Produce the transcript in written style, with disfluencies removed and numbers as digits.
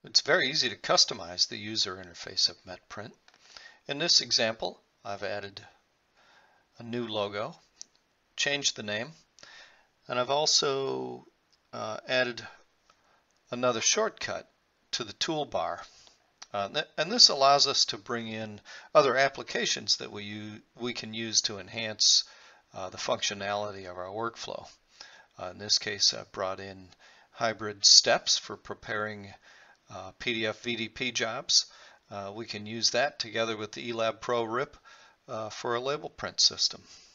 It's very easy to customize the user interface of MetPrint. In this example, I've added a new logo, changed the name, and I've also added another shortcut to the toolbar. And this allows us to bring in other applications that we can use to enhance the functionality of our workflow. In this case, I've brought in hybrid steps for preparing PDF VDP jobs. We can use that together with the eLab Pro RIP for a label print system.